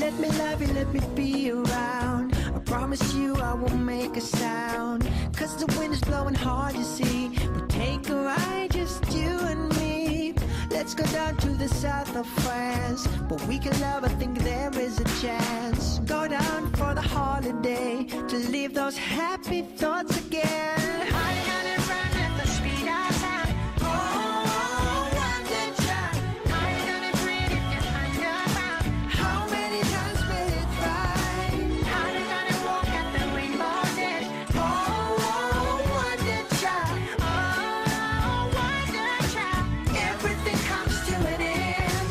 let me love you, let me be around. I promise you I won't make a sound, 'cause the wind is blowing hard, you see. We'll take a ride, just you and me. Let's go down to the south of France, but we can love, I think there is a chance. Go down for the holiday, to leave those happy thoughts again. I'm gonna run at the speed of sound. Oh, Wonderchild. I'm gonna breathe if you're underground. How many times will it ride? I'm gonna walk at the rainbow's edge. Oh, Wonderchild. Oh, Wonderchild. Everything comes to an end.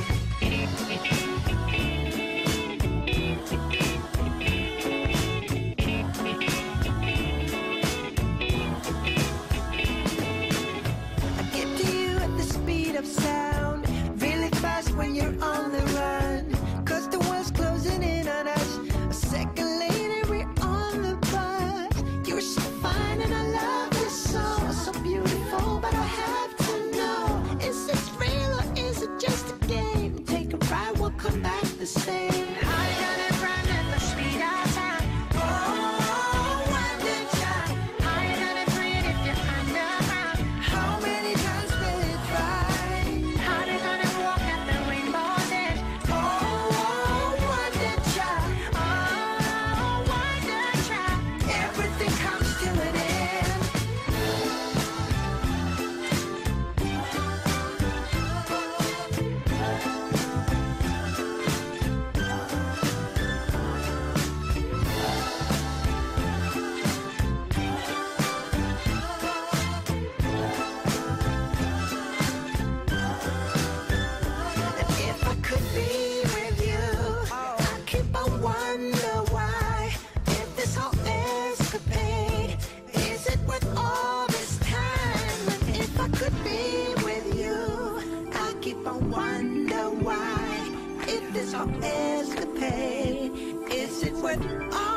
I get to you at the speed of sound, really fast when you're on the run, 'cause the world's closing in on us. A second later we're on the bus. You're so fine and I love you so, so beautiful. But I have to know, is this real or is it just a game? Take a ride, we'll come back the same. I'm gonna run at the speed of sound. Oh, Wonderchild. I'm gonna breathe if you're underground. How many times will it ride? How they gonna walk at the rainbow's edge? Oh, Wonderchild. Oh, Wonderchild. Everything comes to an end. And if I could be with you, I keep on wonder why. If this whole escapade, is it worth all this time? And if I could be with you, I keep on wonder why. If this whole escapade, is it worth all